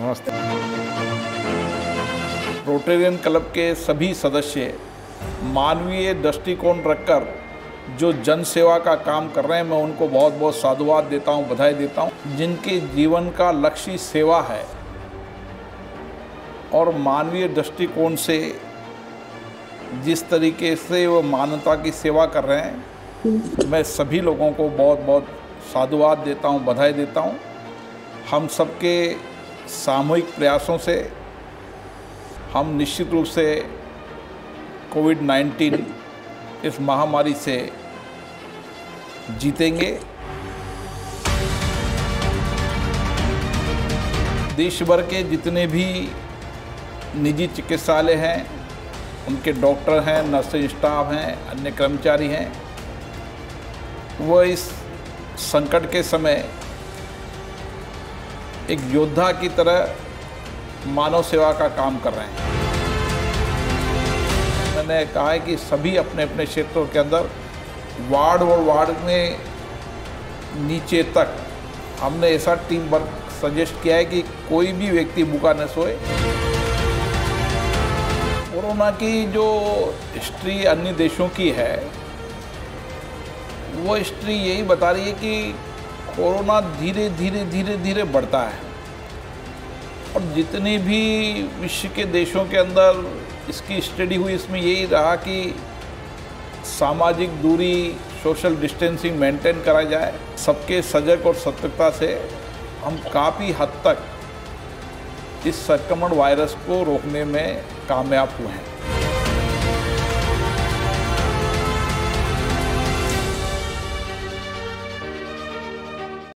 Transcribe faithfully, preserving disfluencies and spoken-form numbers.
नमस्ते। Rotarian club के सभी सदस्य मानवीय दृष्टिकोण रखकर जो जन सेवा का काम कर रहे हैं, मैं उनको बहुत बहुत साधुवाद देता हूं, बधाई देता हूं। जिनके जीवन का लक्ष्य सेवा है और मानवीय दृष्टिकोण से जिस तरीके से वो मानवता की सेवा कर रहे हैं, मैं सभी लोगों को बहुत बहुत साधुवाद देता हूं, बधाई देता हूं। हम सबके सामूहिक प्रयासों से हम निश्चित रूप से कोविड नाइन्टीन इस महामारी से जीतेंगे। देश भर के जितने भी निजी चिकित्सालय हैं, उनके डॉक्टर हैं, नर्सिंग स्टाफ हैं, अन्य कर्मचारी हैं, वो इस संकट के समय एक योद्धा की तरह मानव सेवा का काम कर रहे हैं। मैंने कहा है कि सभी अपने अपने क्षेत्रों के अंदर वार्ड और वार्ड में नीचे तक हमने ऐसा टीम वर्क सजेस्ट किया है कि कोई भी व्यक्ति भूखा न सोए। कोरोना की जो हिस्ट्री अन्य देशों की है, वो हिस्ट्री यही बता रही है कि कोरोना धीरे धीरे धीरे धीरे बढ़ता है और जितने भी विश्व के देशों के अंदर इसकी स्टडी हुई, इसमें यही रहा कि सामाजिक दूरी, सोशल डिस्टेंसिंग मेंटेन करा जाए। सबके सजग और सतर्कता से हम काफ़ी हद तक इस संक्रमण वायरस को रोकने में कामयाब हुए हैं।